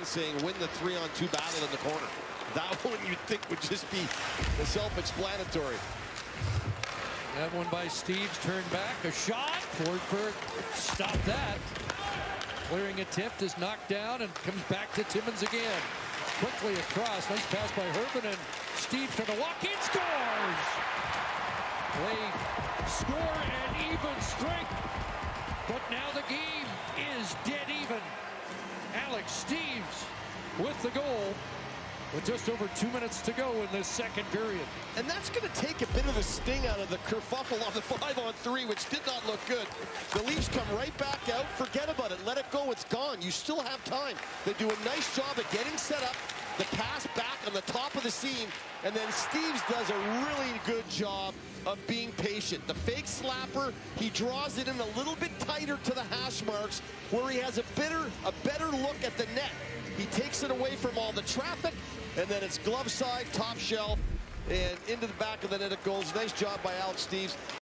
saying win the 3-on-2 battle in the corner. That one you'd think would just be self-explanatory. That one by Steves, turned back, a shot. Forsberg stopped that. Clearing attempt is knocked down and comes back to Timmins again. Quickly across, nice pass by Hirvonen. Steves trying to walk in, scores! They score and even strength. But now the game is dead even. Alex Steves with the goal with just over 2 minutes to go in this second period. And that's going to take a bit of the sting out of the kerfuffle on the 5-on-3, which did not look good. The Leafs come right back out. Forget about it. Let it go. It's gone. You still have time. They do a nice job of getting set up. The pass back on the top of the seam. And then Steves does a really good job of being patient. The fake slapper, he draws it in a little bit tighter to the hash marks where he has a better look at the net. He takes it away from all the traffic, and then it's glove side, top shelf, and into the back of the net it goes. Nice job by Alex Steves.